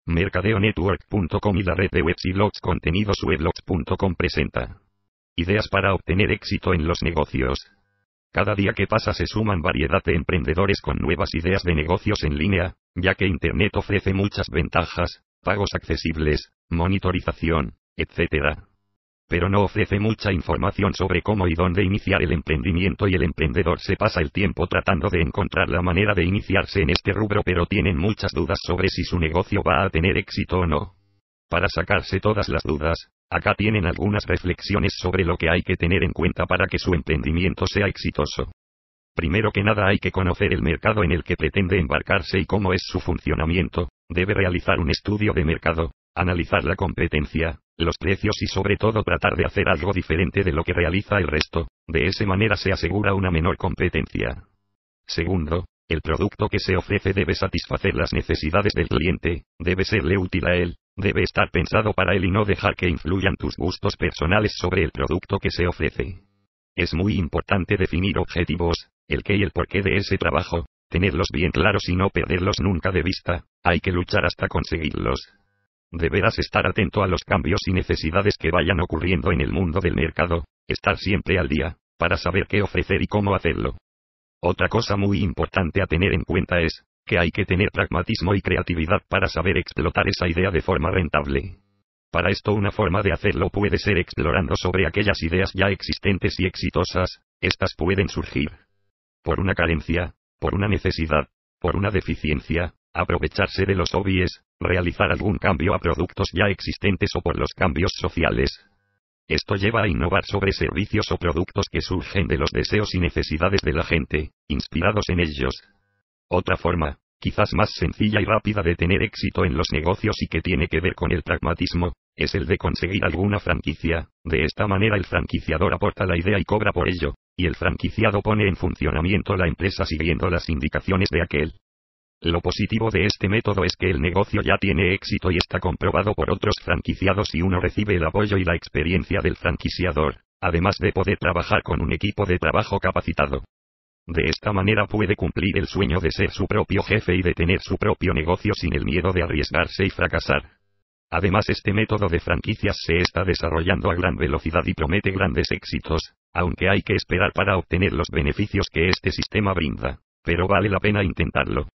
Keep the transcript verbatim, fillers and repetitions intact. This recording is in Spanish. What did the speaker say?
Mercadeo Network punto com y la red de webs y blogs contenidos weblogs punto com presenta ideas para obtener éxito en los negocios. Cada día que pasa se suman variedad de emprendedores con nuevas ideas de negocios en línea, ya que Internet ofrece muchas ventajas, pagos accesibles, monitorización, etcétera. Pero no ofrece mucha información sobre cómo y dónde iniciar el emprendimiento, y el emprendedor se pasa el tiempo tratando de encontrar la manera de iniciarse en este rubro, pero tienen muchas dudas sobre si su negocio va a tener éxito o no. Para sacarse todas las dudas, acá tienen algunas reflexiones sobre lo que hay que tener en cuenta para que su emprendimiento sea exitoso. Primero que nada hay que conocer el mercado en el que pretende embarcarse y cómo es su funcionamiento. Debe realizar un estudio de mercado, analizar la competencia, los precios y sobre todo tratar de hacer algo diferente de lo que realiza el resto. De esa manera se asegura una menor competencia. Segundo, el producto que se ofrece debe satisfacer las necesidades del cliente, debe serle útil a él, debe estar pensado para él y no dejar que influyan tus gustos personales sobre el producto que se ofrece. Es muy importante definir objetivos, el qué y el porqué de ese trabajo, tenerlos bien claros y no perderlos nunca de vista. Hay que luchar hasta conseguirlos. Deberás estar atento a los cambios y necesidades que vayan ocurriendo en el mundo del mercado, estar siempre al día, para saber qué ofrecer y cómo hacerlo. Otra cosa muy importante a tener en cuenta es, que hay que tener pragmatismo y creatividad para saber explotar esa idea de forma rentable. Para esto una forma de hacerlo puede ser explorando sobre aquellas ideas ya existentes y exitosas. Estas pueden surgir por una carencia, por una necesidad, por una deficiencia, aprovecharse de los hobbies, realizar algún cambio a productos ya existentes o por los cambios sociales. Esto lleva a innovar sobre servicios o productos que surgen de los deseos y necesidades de la gente, inspirados en ellos. Otra forma, quizás más sencilla y rápida de tener éxito en los negocios y que tiene que ver con el pragmatismo, es el de conseguir alguna franquicia. De esta manera el franquiciador aporta la idea y cobra por ello, y el franquiciado pone en funcionamiento la empresa siguiendo las indicaciones de aquel. Lo positivo de este método es que el negocio ya tiene éxito y está comprobado por otros franquiciados y uno recibe el apoyo y la experiencia del franquiciador, además de poder trabajar con un equipo de trabajo capacitado. De esta manera puede cumplir el sueño de ser su propio jefe y de tener su propio negocio sin el miedo de arriesgarse y fracasar. Además, este método de franquicias se está desarrollando a gran velocidad y promete grandes éxitos, aunque hay que esperar para obtener los beneficios que este sistema brinda, pero vale la pena intentarlo.